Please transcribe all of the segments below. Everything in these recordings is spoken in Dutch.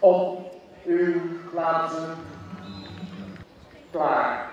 Op uw plaatsen. Klaar.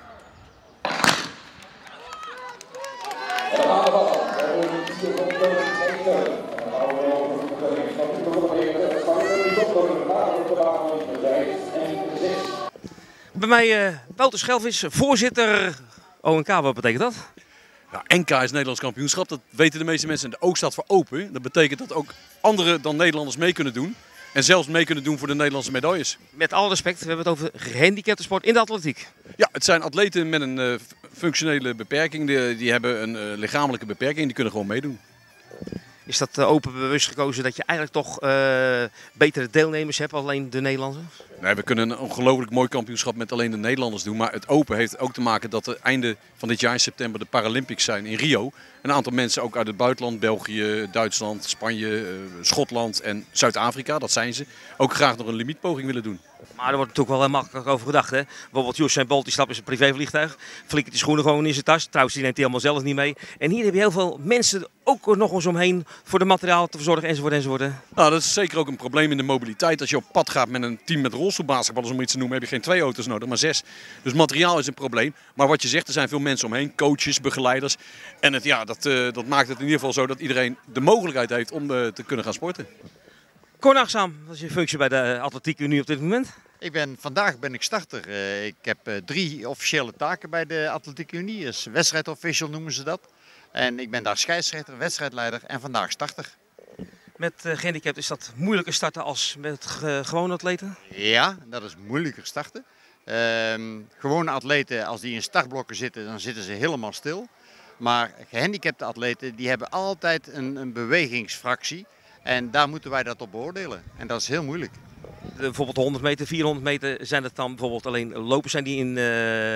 Bij mij Wouter Schelvis, voorzitter ONK, wat betekent dat? Ja, NK is Nederlands kampioenschap, dat weten de meeste mensen. De O staat voor open. Dat betekent dat ook anderen dan Nederlanders mee kunnen doen. En zelfs mee kunnen doen voor de Nederlandse medailles. Met alle respect, we hebben het over gehandicapte sport in de atletiek. Ja, het zijn atleten met een functionele beperking. Die hebben een lichamelijke beperking, die kunnen gewoon meedoen. Is dat open bewust gekozen dat je eigenlijk toch betere deelnemers hebt, alleen de Nederlanders? Nee, we kunnen een ongelooflijk mooi kampioenschap met alleen de Nederlanders doen. Maar het open heeft ook te maken dat het einde van dit jaar in september de Paralympics zijn in Rio. Een aantal mensen ook uit het buitenland, België, Duitsland, Spanje, Schotland en Zuid-Afrika, dat zijn ze, ook graag nog een limietpoging willen doen. Maar er wordt natuurlijk wel heel makkelijk over gedacht, hè? Bijvoorbeeld Usain Bolt die stapt in zijn privévliegtuig, flikkert die schoenen gewoon in zijn tas. Trouwens, die neemt hij helemaal zelf niet mee. En hier heb je heel veel mensen ook nog eens omheen voor de materiaal te verzorgen enzovoort enzovoort. Nou, dat is zeker ook een probleem in de mobiliteit. Als je op pad gaat met een team met rolstoelbasketballers, om iets te noemen, heb je geen 2 auto's nodig, maar 6. Dus materiaal is een probleem. Maar wat je zegt, er zijn veel mensen omheen, coaches, begeleiders. En dat maakt het in ieder geval zo dat iedereen de mogelijkheid heeft om te kunnen gaan sporten. Cor Nachtzaam, wat is je functie bij de Atletiek Unie op dit moment? Vandaag ben ik starter. Ik heb 3 officiële taken bij de Atletiek Unie. Dus wedstrijdofficial noemen ze dat. En ik ben daar scheidsrechter, wedstrijdleider en vandaag starter. Met gehandicapt is dat moeilijker starten als met gewone atleten? Ja, dat is moeilijker starten. Gewone atleten, als die in startblokken zitten, dan zitten ze helemaal stil. Maar gehandicapte atleten, die hebben altijd een bewegingsfractie. En daar moeten wij dat op beoordelen. En dat is heel moeilijk. Bijvoorbeeld 100 meter, 400 meter, zijn het dan bijvoorbeeld alleen lopers, zijn die in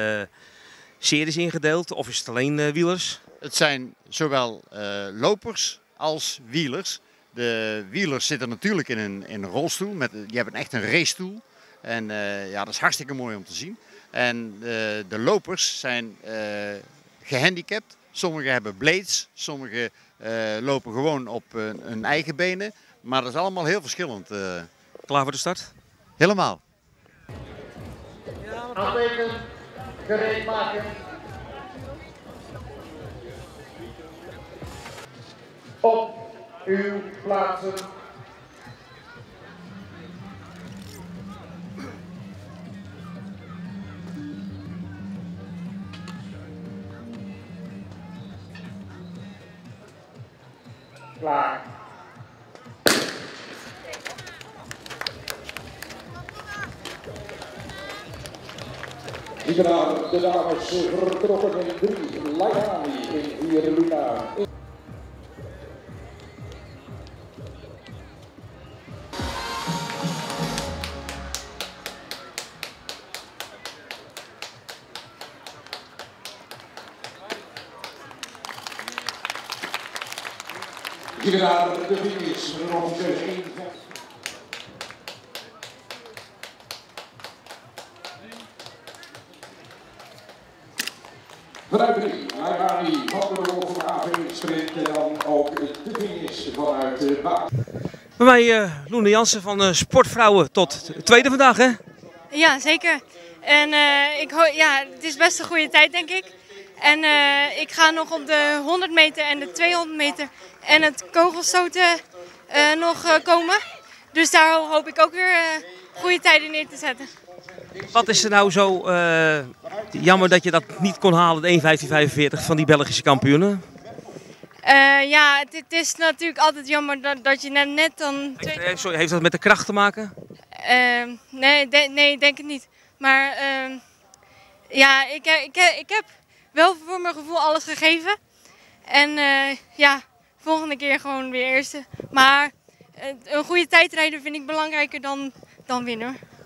series ingedeeld of is het alleen wielers? Het zijn zowel lopers als wielers. De wielers zitten natuurlijk in een rolstoel, die hebben echt een racestoel. En ja, dat is hartstikke mooi om te zien. En de lopers zijn gehandicapt. Sommigen hebben blades, sommigen lopen gewoon op hun eigen benen. Maar dat is allemaal heel verschillend. Klaar voor de start? Helemaal. Atleten, gereed maken. Op uw plaatsen. Klaar. De dames vertrokken in 3, Laihani in 4, Luna. De finish rond 1. Vanuit 3, Laihani van de rol van AV sprint en dan ook de finish vanuit de baan. Bij mij Loene Jansen van Sportvrouwen tot tweede vandaag, hè? Ja, zeker. En het is best een goede tijd, denk ik. En ik ga nog op de 100 meter en de 200 meter en het kogelstoten nog komen. Dus daar hoop ik ook weer goede tijden neer te zetten. Wat is er nou zo jammer dat je dat niet kon halen, de 1:15:45 van die Belgische kampioenen? Ja, het is natuurlijk altijd jammer dat je net dan... Heeft dat met de kracht te maken? Nee, denk het niet. Maar ja, ik heb wel voor mijn gevoel alles gegeven. En ja, volgende keer gewoon weer eerste. Maar een goede tijdrijder vind ik belangrijker dan winnen.